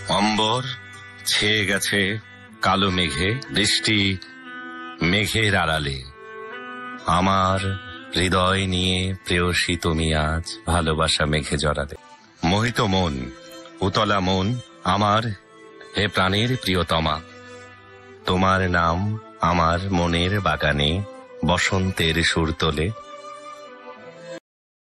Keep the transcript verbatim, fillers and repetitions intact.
অম্বর ছেয়ে গেছে কালো মেঘে, বৃষ্টি মেঘের আড়ালে। আমার হৃদয় নিয়ে প্রেয়সী তুমি আজ ভালোবাসা মেঘে জড়ালে। মোহিত মন, উতলা মন আমার, হে প্রাণের প্রিয়তমা, তোমার নাম আমার মনের বাগানে বসন্তের সুর তোলে।